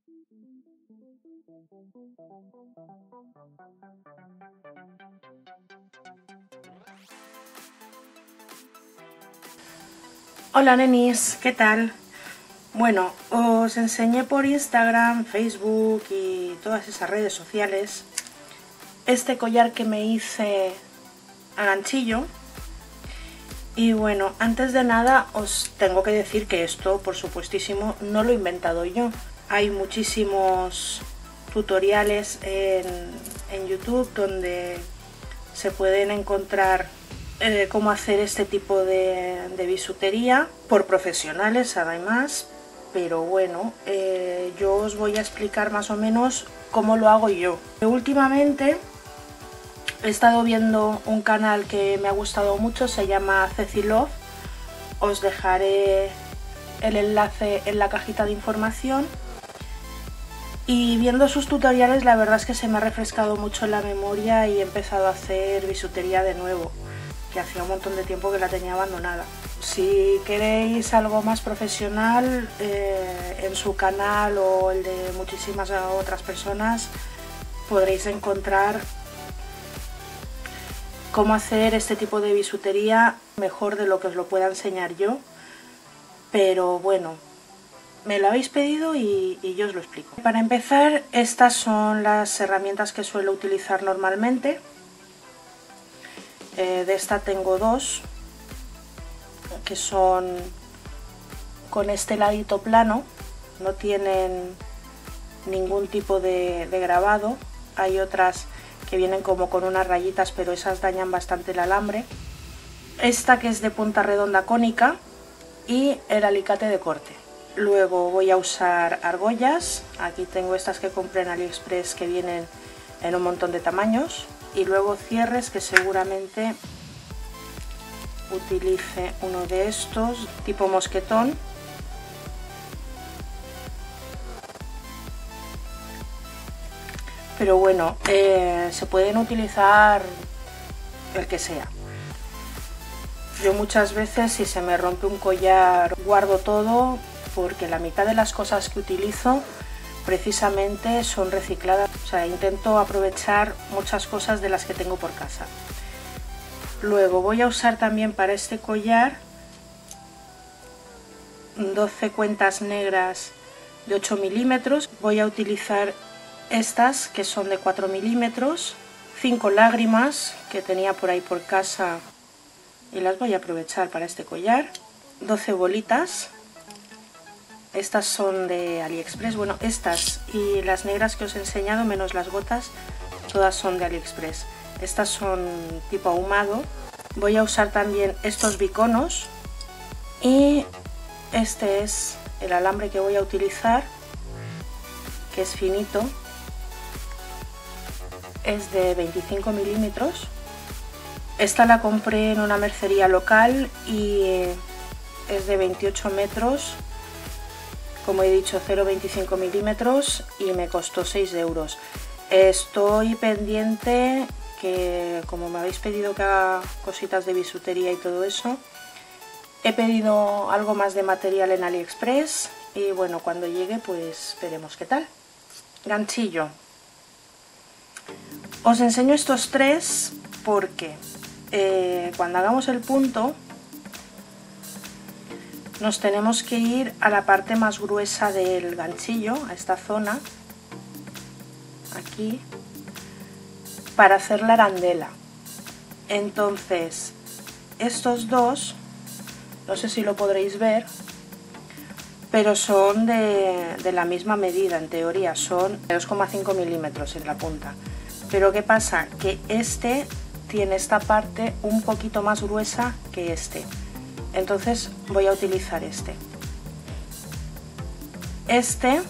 Hola nenis, ¿qué tal? Bueno, os enseñé por Instagram, Facebook y todas esas redes sociales este collar que me hice a ganchillo. Y bueno, antes de nada os tengo que decir que esto, por supuestísimo, no lo he inventado yo. Hay muchísimos tutoriales en YouTube donde se pueden encontrar cómo hacer este tipo de bisutería por profesionales, además. Pero bueno, yo os voy a explicar más o menos cómo lo hago yo. Últimamente he estado viendo un canal que me ha gustado mucho, se llama Ceci Love. Os dejaré el enlace en la cajita de información. Y viendo sus tutoriales, la verdad es que se me ha refrescado mucho la memoria y he empezado a hacer bisutería de nuevo, que hacía un montón de tiempo que la tenía abandonada. Si queréis algo más profesional, en su canal o el de muchísimas otras personas podréis encontrar cómo hacer este tipo de bisutería mejor de lo que os lo pueda enseñar yo. Pero bueno, me lo habéis pedido y yo os lo explico. Para empezar, estas son las herramientas que suelo utilizar normalmente. De esta tengo dos, que son con este ladito plano, no tienen ningún tipo de grabado. Hay otras que vienen como con unas rayitas, pero esas dañan bastante el alambre. Esta que es de punta redonda cónica y el alicate de corte. Luego voy a usar argollas. Aquí tengo estas que compré en AliExpress que vienen en un montón de tamaños. Y luego cierres, que seguramente utilice uno de estos tipo mosquetón. Pero bueno, se pueden utilizar el que sea. Yo muchas veces, si se me rompe un collar, guardo todo, porque la mitad de las cosas que utilizo precisamente son recicladas. O sea, intento aprovechar muchas cosas de las que tengo por casa. Luego voy a usar también para este collar 12 cuentas negras de 8 milímetros. Voy a utilizar estas que son de 4 milímetros, 5 lágrimas que tenía por ahí por casa y las voy a aprovechar para este collar, 12 bolitas. Estas son de AliExpress. Bueno, estas y las negras que os he enseñado, menos las gotas, todas son de AliExpress. Estas son tipo ahumado. Voy a usar también estos biconos y este es el alambre que voy a utilizar, que es finito, es de 25 milímetros. Esta la compré en una mercería local y es de 28 metros. Como he dicho, 0,25 milímetros y me costó 6 euros. Estoy pendiente que, como me habéis pedido que haga cositas de bisutería y todo eso, he pedido algo más de material en AliExpress y bueno, cuando llegue pues veremos qué tal. Ganchillo. Os enseño estos tres porque cuando hagamos el punto nos tenemos que ir a la parte más gruesa del ganchillo, a esta zona, aquí, para hacer la arandela. Entonces, estos dos, no sé si lo podréis ver, pero son de la misma medida, en teoría, son 2,5 milímetros en la punta. Pero ¿qué pasa? Que este tiene esta parte un poquito más gruesa que este. Entonces voy a utilizar este. Este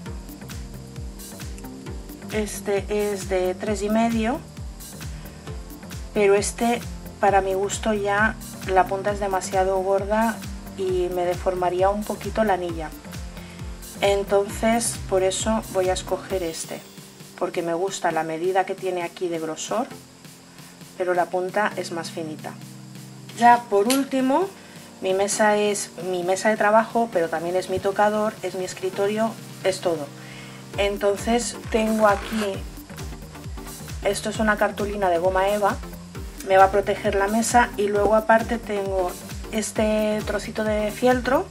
es de 3,5, pero este para mi gusto ya la punta es demasiado gorda y me deformaría un poquito la anilla. Entonces por eso voy a escoger este, porque me gusta la medida que tiene aquí de grosor, pero la punta es más finita. Ya por último, mi mesa es mi mesa de trabajo, pero también es mi tocador, es mi escritorio, es todo. Entonces tengo aquí, esto es una cartulina de goma eva, me va a proteger la mesa, y luego aparte tengo este trocito de fieltro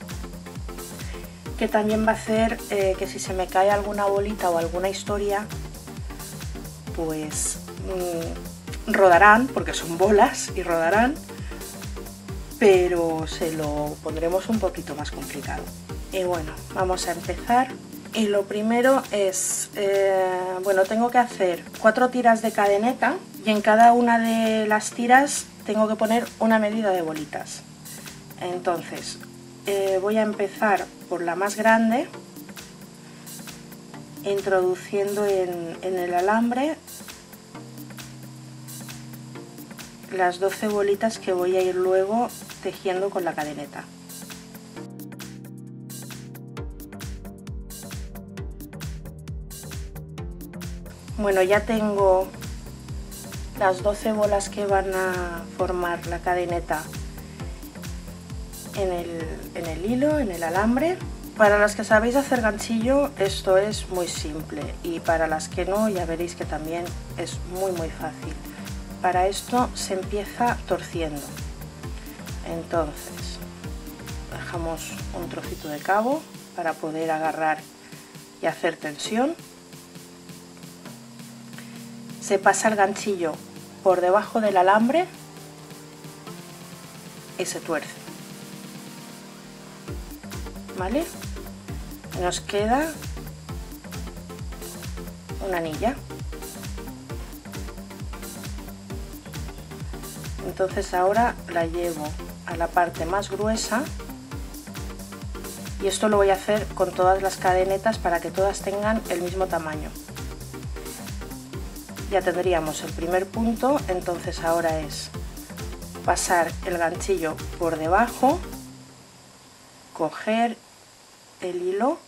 que también va a hacer que si se me cae alguna bolita o alguna historia, pues rodarán, porque son bolas y rodarán, pero se lo pondremos un poquito más complicado. Y bueno, vamos a empezar. Y lo primero es, bueno, tengo que hacer 4 tiras de cadeneta, y en cada una de las tiras tengo que poner una medida de bolitas. Entonces voy a empezar por la más grande, introduciendo en el alambre las 12 bolitas que voy a ir luego tejiendo con la cadeneta. Bueno, ya tengo las 12 bolas que van a formar la cadeneta en el hilo, en el alambre. Para las que sabéis hacer ganchillo, esto es muy simple, y para las que no, ya veréis que también es muy fácil. Para esto se empieza torciendo. Entonces dejamos un trocito de cabo para poder agarrar y hacer tensión. Se pasa el ganchillo por debajo del alambre y se tuerce, ¿vale? Nos queda una anilla. Entonces ahora la llevo a la parte más gruesa, y esto lo voy a hacer con todas las cadenetas para que todas tengan el mismo tamaño. Ya tendríamos el primer punto. Entonces ahora es pasar el ganchillo por debajo, coger el hilo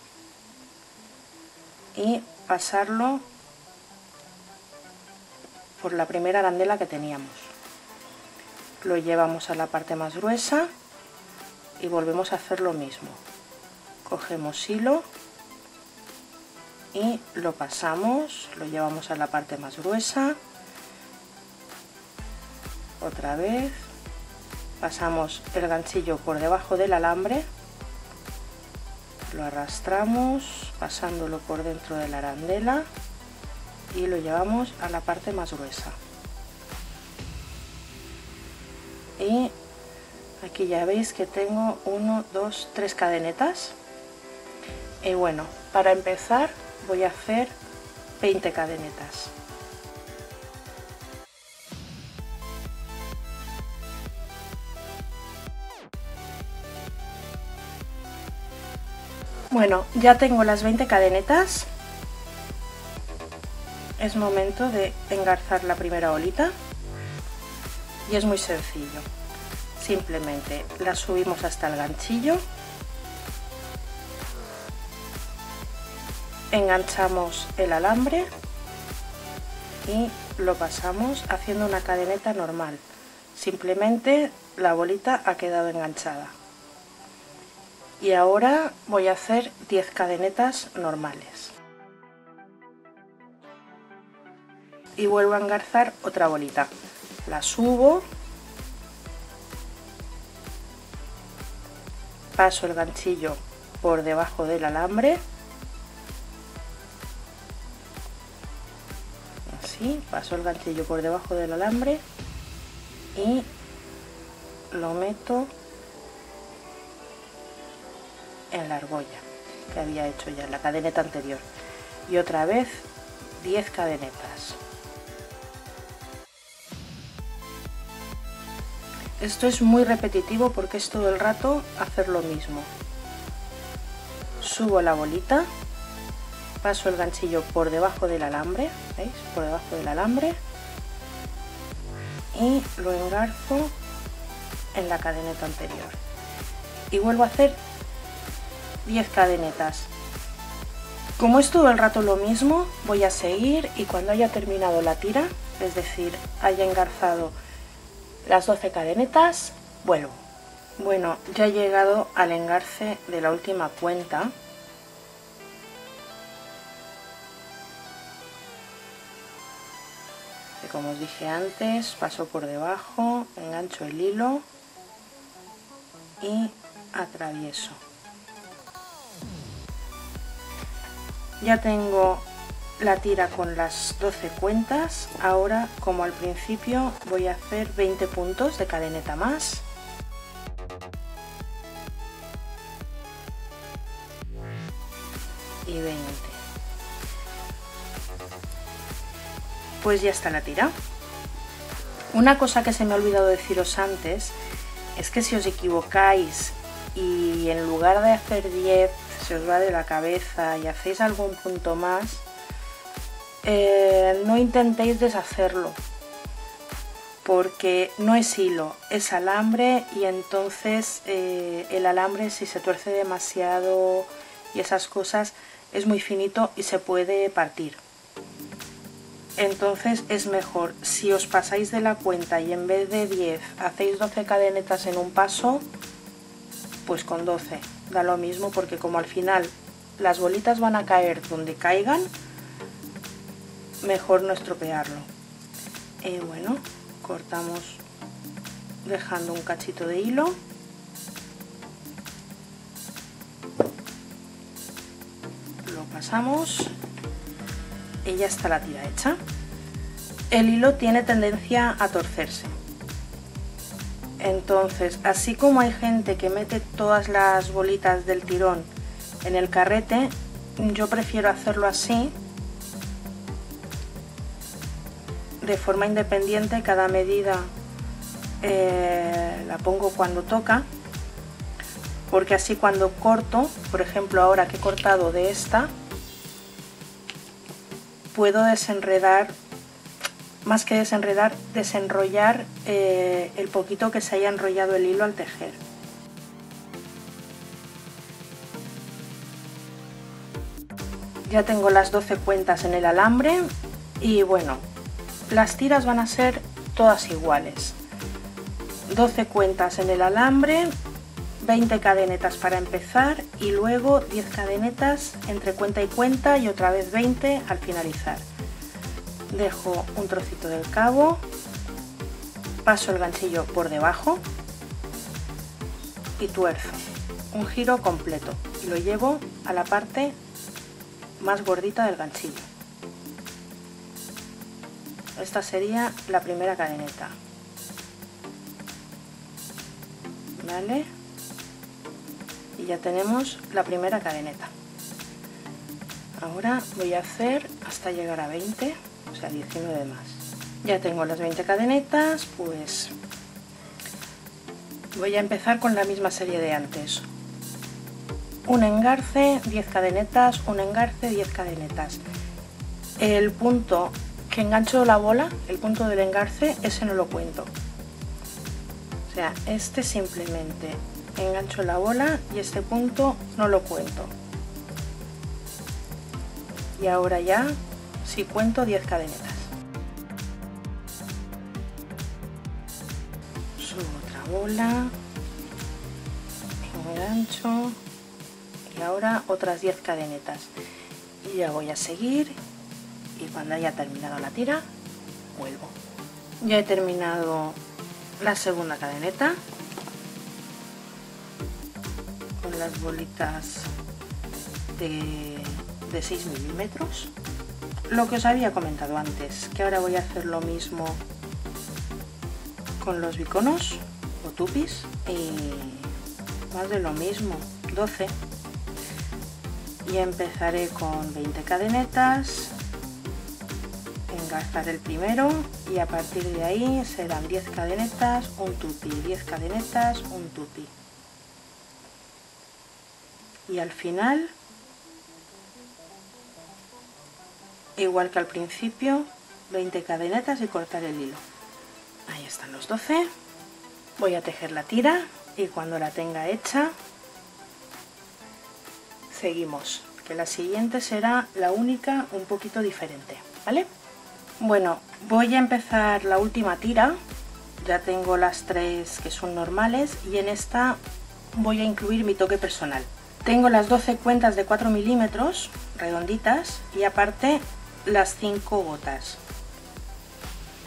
y pasarlo por la primera arandela que teníamos. Lo llevamos a la parte más gruesa y volvemos a hacer lo mismo. Cogemos hilo y lo pasamos, lo llevamos a la parte más gruesa, otra vez pasamos el ganchillo por debajo del alambre, lo arrastramos pasándolo por dentro de la arandela y lo llevamos a la parte más gruesa. Y aquí ya veis que tengo 1, 2, 3 cadenetas. Y bueno, para empezar voy a hacer 20 cadenetas. Bueno, ya tengo las 20 cadenetas. Es momento de engarzar la primera bolita, y es muy sencillo. Simplemente la subimos hasta el ganchillo, enganchamos el alambre y lo pasamos haciendo una cadeneta normal. Simplemente la bolita ha quedado enganchada. Y ahora voy a hacer 10 cadenetas normales. Y vuelvo a engarzar otra bolita. La subo, paso el ganchillo por debajo del alambre, así, paso el ganchillo por debajo del alambre y lo meto en la argolla que había hecho ya en la cadeneta anterior, y otra vez 10 cadenetas. Esto es muy repetitivo porque es todo el rato hacer lo mismo. Subo la bolita, paso el ganchillo por debajo del alambre, ¿veis? Por debajo del alambre, y lo engarzo en la cadeneta anterior. Y vuelvo a hacer 10 cadenetas. Como es todo el rato lo mismo, voy a seguir, y cuando haya terminado la tira, es decir, haya engarzado las 12 cadenetas, vuelvo. Bueno, ya he llegado al engarce de la última cuenta que como os dije antes, paso por debajo, engancho el hilo y atravieso. Ya tengo la tira con las 12 cuentas. Ahora, como al principio, voy a hacer 20 puntos de cadeneta más. Y 20. Pues ya está la tira. Una cosa que se me ha olvidado deciros antes es que si os equivocáis y en lugar de hacer 10 se os va de la cabeza y hacéis algún punto más, no intentéis deshacerlo, porque no es hilo, es alambre, y entonces el alambre, si se tuerce demasiado y esas cosas, es muy finito y se puede partir. Entonces es mejor, si os pasáis de la cuenta y en vez de 10 hacéis 12 cadenetas en un paso, pues con 12 da lo mismo, porque como al final las bolitas van a caer donde caigan, mejor no estropearlo. Bueno, cortamos dejando un cachito de hilo. Lo pasamos y ya está la tira hecha. El hilo tiene tendencia a torcerse. Entonces, así como hay gente que mete todas las bolitas del tirón en el carrete, yo prefiero hacerlo así, de forma independiente. Cada medida la pongo cuando toca, porque así cuando corto, por ejemplo ahora que he cortado de esta, puedo desenredar, más que desenredar, desenrollar el poquito que se haya enrollado el hilo al tejer. Ya tengo las 12 cuentas en el alambre y bueno, las tiras van a ser todas iguales. 12 cuentas en el alambre, 20 cadenetas para empezar y luego 10 cadenetas entre cuenta y cuenta y otra vez 20 al finalizar. Dejo un trocito del cabo, paso el ganchillo por debajo y tuerzo un giro completo y lo llevo a la parte más gordita del ganchillo. Esta sería la primera cadeneta, ¿vale? Y ya tenemos la primera cadeneta. Ahora voy a hacer hasta llegar a 20, o sea 19 más. Ya tengo las 20 cadenetas, pues voy a empezar con la misma serie de antes. Un engarce, 10 cadenetas, un engarce, 10 cadenetas. El punto que engancho la bola, el punto del engarce, ese no lo cuento. O sea, este simplemente engancho la bola y este punto no lo cuento. Y ahora ya sí cuento 10 cadenetas. Subo otra bola, engancho y ahora otras 10 cadenetas. Y ya voy a seguir y cuando haya terminado la tira vuelvo. Ya he terminado la segunda cadeneta con las bolitas de 6 milímetros. Lo que os había comentado antes, que ahora voy a hacer lo mismo con los biconos o tupis y más de lo mismo, 12. Y empezaré con 20 cadenetas, engarzar el primero y a partir de ahí serán 10 cadenetas, un tupi, 10 cadenetas, un tupi. Y al final, igual que al principio, 20 cadenetas y cortar el hilo. Ahí están los 12. Voy a tejer la tira y cuando la tenga hecha seguimos, que la siguiente será la única un poquito diferente, ¿vale? Bueno, voy a empezar la última tira. Ya tengo las 3 que son normales y en esta voy a incluir mi toque personal. Tengo las 12 cuentas de 4 milímetros redonditas y aparte las 5 gotas.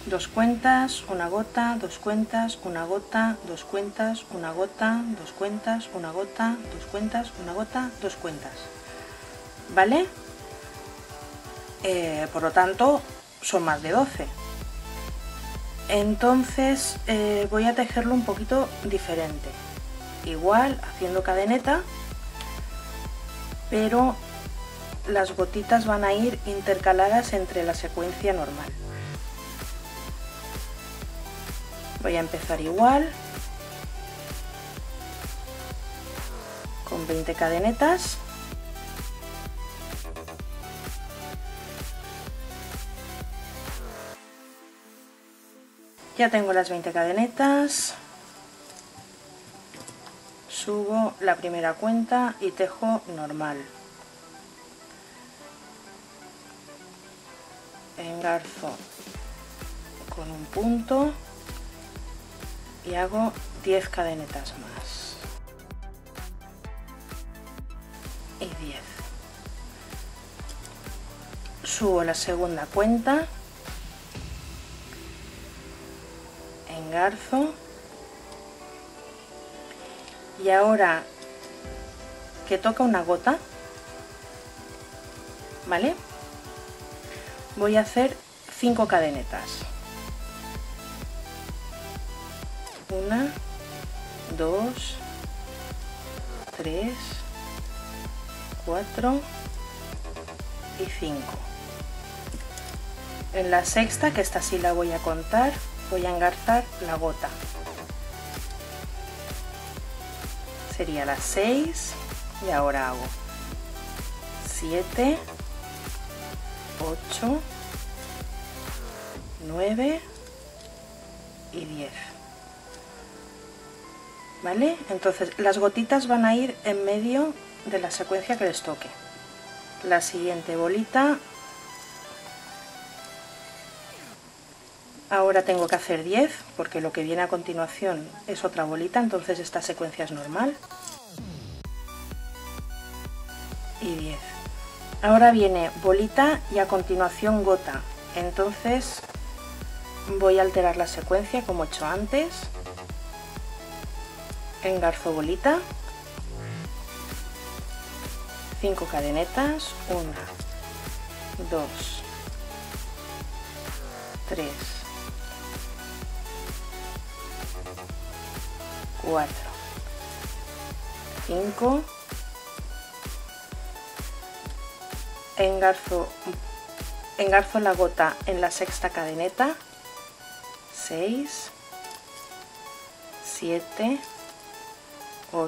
2 cuentas, una gota, 2 cuentas, una gota, 2 cuentas, una gota, 2 cuentas, una gota, 2 cuentas, una gota, 2 cuentas, ¿vale? Por lo tanto son más de 12. Entonces voy a tejerlo un poquito diferente, igual haciendo cadeneta, pero las gotitas van a ir intercaladas entre la secuencia normal. Voy a empezar igual, con 20 cadenetas. Ya tengo las 20 cadenetas, subo la primera cuenta y tejo normal. Engarzo con un punto y hago 10 cadenetas más. Y 10. Subo la segunda cuenta, engarzo, y ahora que toca una gota, ¿vale? Voy a hacer 5 cadenetas. 1, 2, 3, 4 y 5. En la sexta, que esta sí la voy a contar, voy a engarzar la gota. Sería la 6 y ahora hago 7, 8, 9 y 10. ¿Vale? Entonces las gotitas van a ir en medio de la secuencia que les toque. La siguiente bolita, ahora tengo que hacer 10 porque lo que viene a continuación es otra bolita, entonces esta secuencia es normal. Y 10. Ahora viene bolita y a continuación gota, entonces voy a alterar la secuencia como he hecho antes. Engarzo bolita, 5 cadenetas, 1, 2, 3, 4, 5, engarzo la gota en la sexta cadeneta, 6, 7, 8,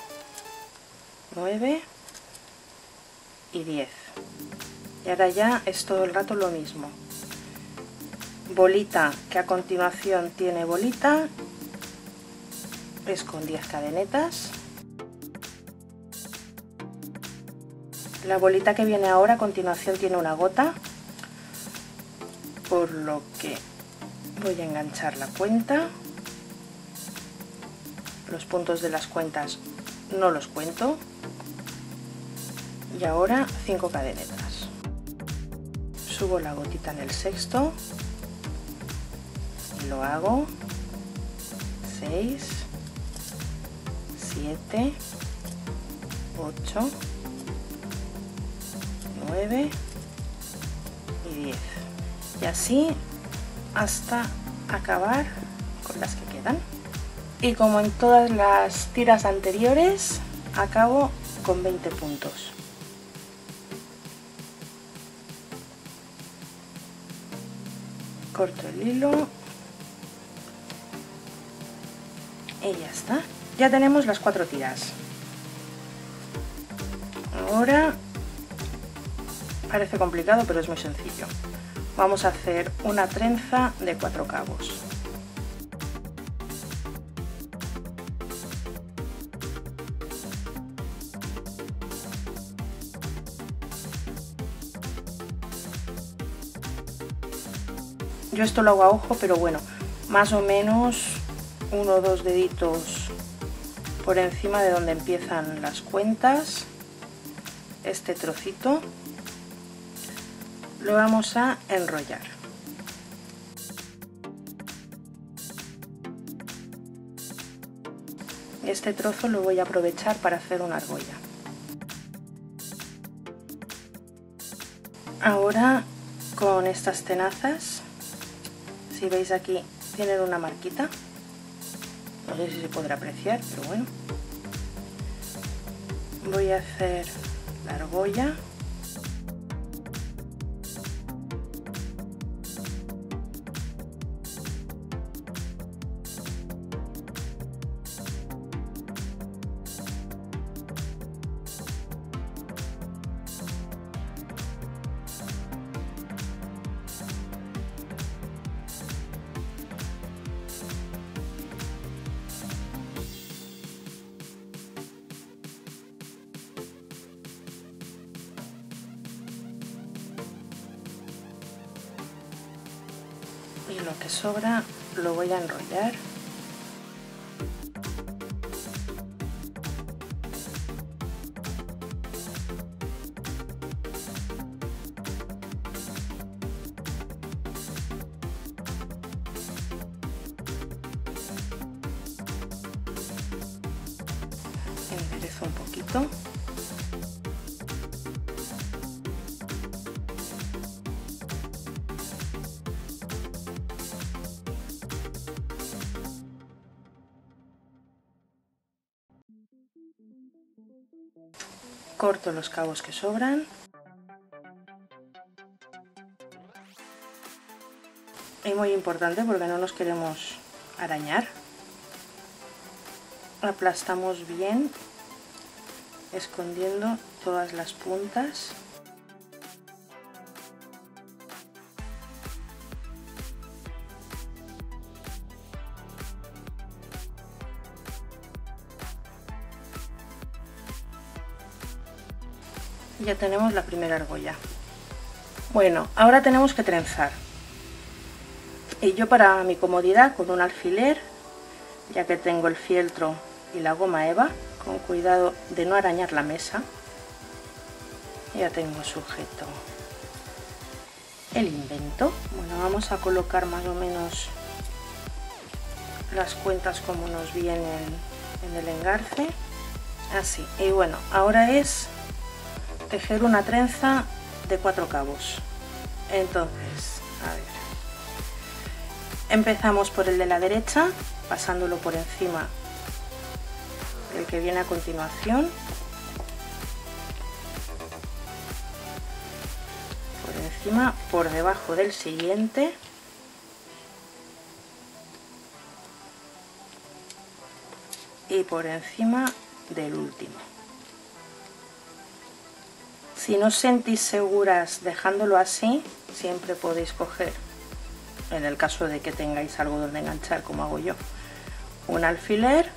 9 y 10. Y ahora ya es todo el rato lo mismo. Bolita que a continuación tiene bolita, es con 10 cadenetas. La bolita que viene ahora a continuación tiene una gota, por lo que voy a enganchar la cuenta. Los puntos de las cuentas no los cuento. Y ahora 5 cadenetas. Subo la gotita en el sexto y lo hago 6, 7, 8, 9 y 10. Y así hasta acabar con las que quedan. Y como en todas las tiras anteriores, acabo con 20 puntos. Corto el hilo y ya está. Ya tenemos las 4 tiras. Ahora parece complicado, pero es muy sencillo. Vamos a hacer una trenza de 4 cabos. Yo esto lo hago a ojo, pero bueno, más o menos 1 o 2 deditos por encima de donde empiezan las cuentas. Este trocito lo vamos a enrollar. Este trozo lo voy a aprovechar para hacer una argolla. Ahora con estas tenazas, si veis aquí tienen una marquita, no sé si se podrá apreciar, pero bueno, voy a hacer la argolla. Y lo que sobra lo voy a enrollar. Enderezo un poquito. Corto los cabos que sobran. Y muy importante porque no nos queremos arañar. Aplastamos bien, escondiendo todas las puntas. Ya tenemos la primera argolla. Bueno, ahora tenemos que trenzar. Y yo, para mi comodidad, con un alfiler, ya que tengo el fieltro y la goma eva, con cuidado de no arañar la mesa, ya tengo sujeto el invento. Bueno, vamos a colocar más o menos las cuentas como nos vienen en el engarce, así. Y bueno, ahora es tejer una trenza de 4 cabos. Entonces, a ver, empezamos por el de la derecha, pasándolo por encima del que viene a continuación, por encima, por debajo del siguiente, y por encima del último. Si no os sentís seguras dejándolo así, siempre podéis coger, en el caso de que tengáis algo donde enganchar como hago yo, un alfiler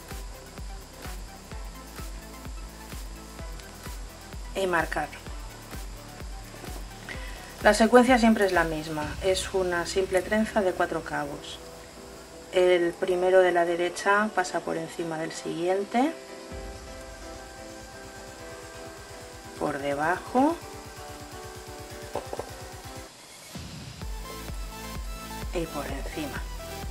y marcar. La secuencia siempre es la misma, es una simple trenza de 4 cabos. El primero de la derecha pasa por encima del siguiente, por debajo y por encima.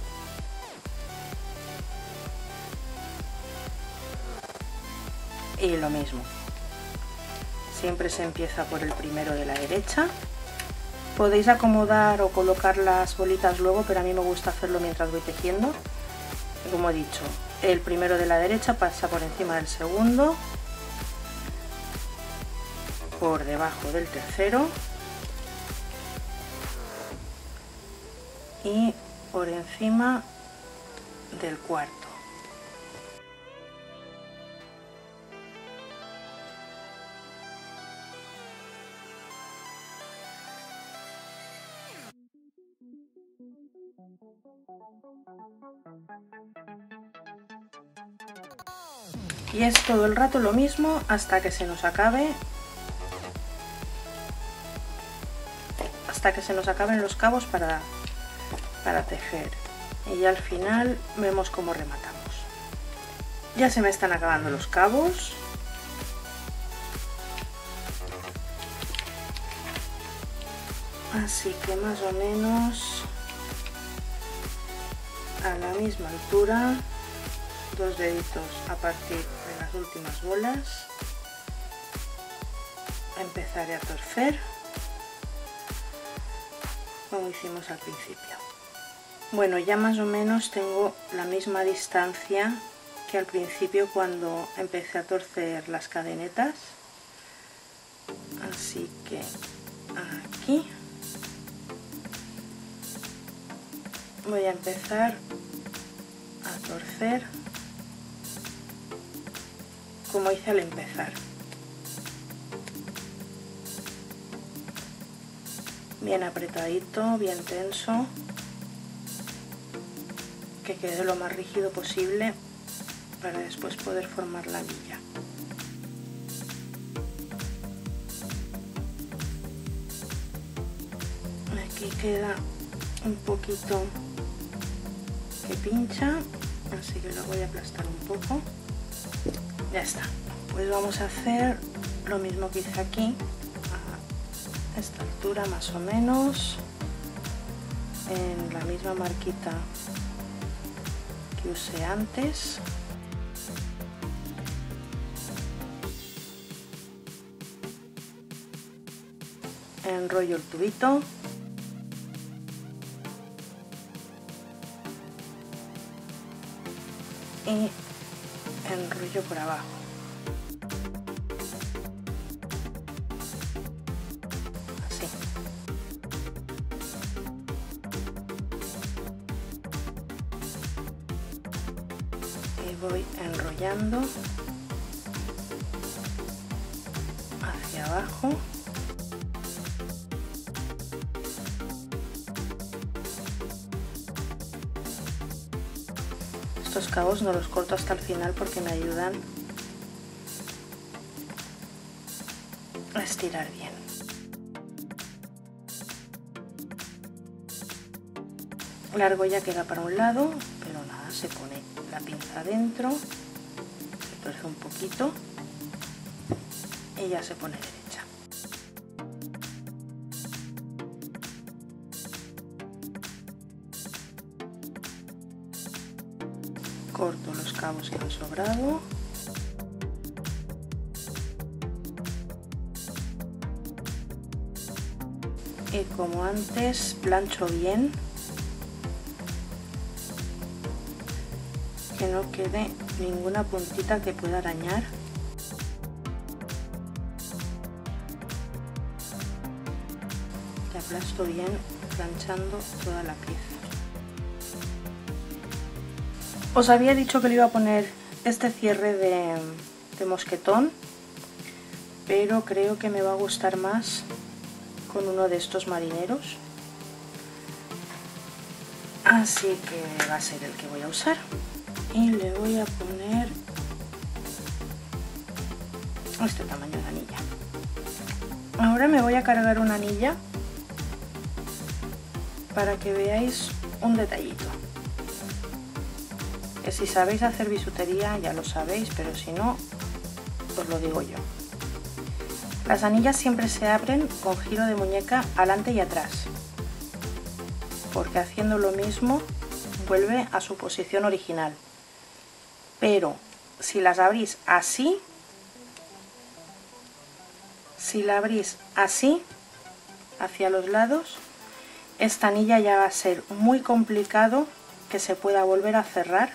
Y lo mismo, siempre se empieza por el primero de la derecha. Podéis acomodar o colocar las bolitas luego, pero a mí me gusta hacerlo mientras voy tejiendo. Como he dicho, el primero de la derecha pasa por encima del segundo, por debajo del tercero y por encima del cuarto. Y es todo el rato lo mismo hasta que se nos acabe, los cabos para tejer. Y ya al final vemos cómo rematamos. Ya se me están acabando los cabos. Así que más o menos a la misma altura, 2 deditos a partir de las últimas bolas. Empezaré a torcer como hicimos al principio. Bueno, ya más o menos tengo la misma distancia que al principio cuando empecé a torcer las cadenetas, así que aquí voy a empezar a torcer como hice al empezar. Bien apretadito, bien tenso, que quede lo más rígido posible para después poder formar la anilla. Aquí queda un poquito que pincha, así que lo voy a aplastar un poco. Ya está. Pues vamos a hacer lo mismo que hice aquí, a esta altura más o menos, en la misma marquita que usé antes. Enrollo el tubito y enrollo por abajo. Así. Y voy enrollando hacia abajo. Estos cabos no los corto hasta el final porque me ayudan a estirar bien. La argolla queda para un lado, pero nada, se pone la pinza dentro, se tuerce un poquito y ya se pone derecha. Corto los cabos que han sobrado. Y como antes, plancho bien, que no quede ninguna puntita que pueda arañar. Y aplasto bien, planchando toda la pieza. Os había dicho que le iba a poner este cierre de mosquetón, pero creo que me va a gustar más con uno de estos marineros, así que va a ser el que voy a usar. Y le voy a poner este tamaño de anilla. Ahora me voy a cargar una anilla para que veáis un detallito. Que si sabéis hacer bisutería ya lo sabéis, pero si no, os lo digo yo. Las anillas siempre se abren con giro de muñeca adelante y atrás, porque haciendo lo mismo vuelve a su posición original. Pero si las abrís así, hacia los lados, esta anilla ya va a ser muy complicado que se pueda volver a cerrar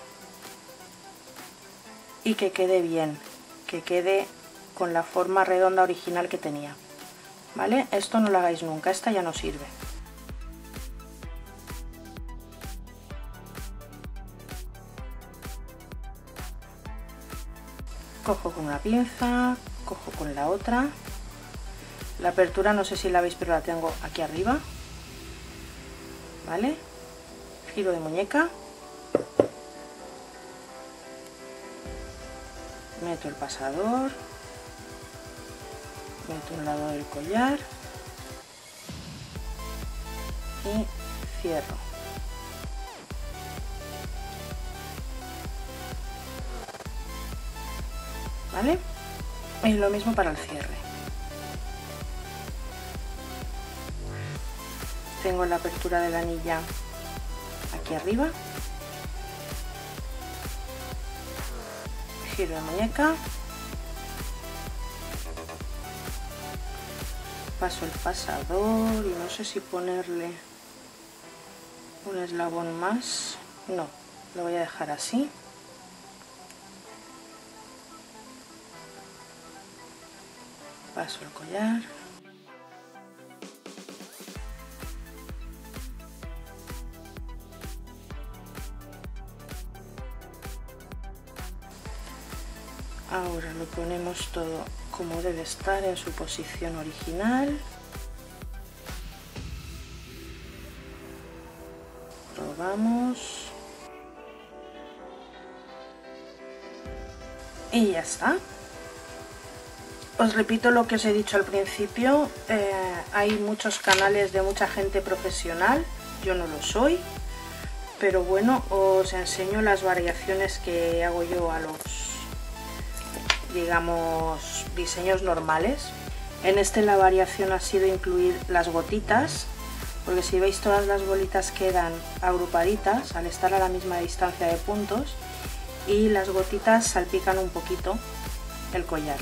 y que quede bien, que quede con la forma redonda original que tenía, ¿vale? Esto no lo hagáis nunca, esta ya no sirve. Cojo con una pinza, cojo con la otra. La apertura no sé si la veis, pero la tengo aquí arriba, ¿vale? Giro de muñeca. Meto el pasador, meto un lado del collar y cierro. ¿Vale? Y lo mismo para el cierre. Tengo la apertura de la anilla aquí arriba. giro de muñeca, paso el pasador y no sé si ponerle un eslabón más, no, lo voy a dejar así. Paso el collar. Ahora lo ponemos todo como debe estar en su posición original. Probamos. Y ya está. Os repito lo que os he dicho al principio, hay muchos canales de mucha gente profesional, yo no lo soy, pero bueno, os enseño las variaciones que hago yo a los, digamos, diseños normales. En este la variación ha sido incluir las gotitas, porque si veis todas las bolitas quedan agrupaditas al estar a la misma distancia de puntos y las gotitas salpican un poquito el collar.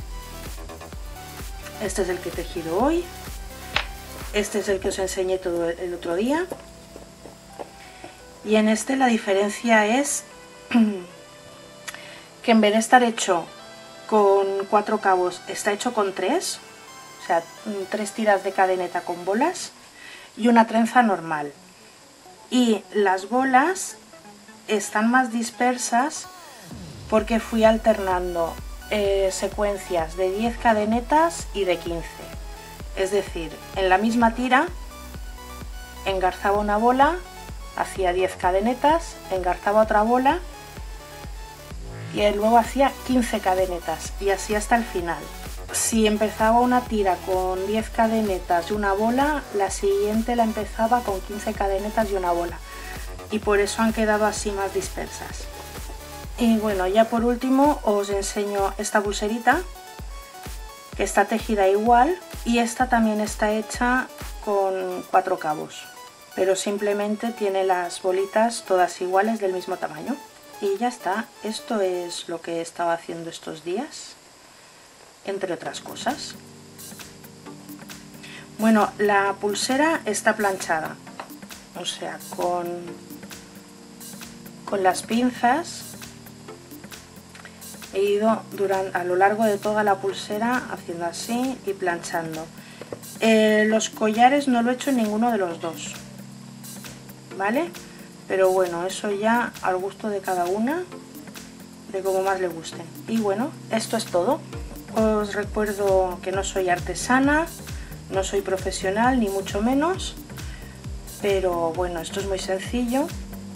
Este es el que he tejido hoy, este es el que os enseñé todo el otro día, y en este la diferencia es que en vez de estar hecho con 4 cabos está hecho con 3, o sea 3 tiras de cadeneta con bolas y una trenza normal, y las bolas están más dispersas porque fui alternando secuencias de 10 cadenetas y de 15, es decir, en la misma tira engarzaba una bola, hacía 10 cadenetas, engarzaba otra bola y luego hacía 15 cadenetas y así hasta el final. Si empezaba una tira con 10 cadenetas y una bola, la siguiente la empezaba con 15 cadenetas y una bola, y por eso han quedado así más dispersas. Y bueno, ya por último os enseño esta pulserita, que está tejida igual, y esta también está hecha con 4 cabos, pero simplemente tiene las bolitas todas iguales del mismo tamaño. Y ya está, esto es lo que he estado haciendo estos días, entre otras cosas. Bueno, la pulsera está planchada, o sea, con las pinzas he ido a lo largo de toda la pulsera haciendo así y planchando. Los collares no lo he hecho en ninguno de los dos, ¿vale? Pero bueno, eso ya al gusto de cada una, de cómo más le guste. Y bueno, esto es todo. Os recuerdo que no soy artesana, no soy profesional, ni mucho menos, pero bueno, esto es muy sencillo.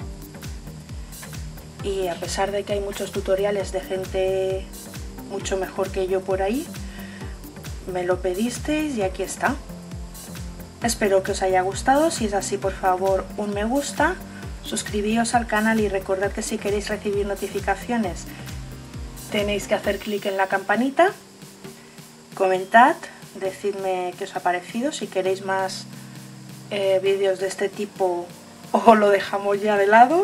Y a pesar de que hay muchos tutoriales de gente mucho mejor que yo por ahí, me lo pedisteis y aquí está. Espero que os haya gustado. Si es así, por favor, un me gusta, suscribíos al canal y recordad que si queréis recibir notificaciones tenéis que hacer clic en la campanita, comentad, decidme qué os ha parecido, si queréis más vídeos de este tipo o lo dejamos ya de lado.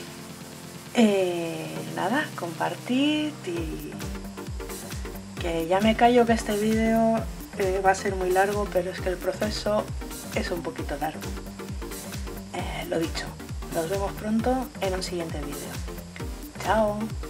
Nada, compartid y que ya me callo que este vídeo va a ser muy largo, pero es que el proceso es un poquito largo. Lo dicho, nos vemos pronto en un siguiente vídeo. Chao.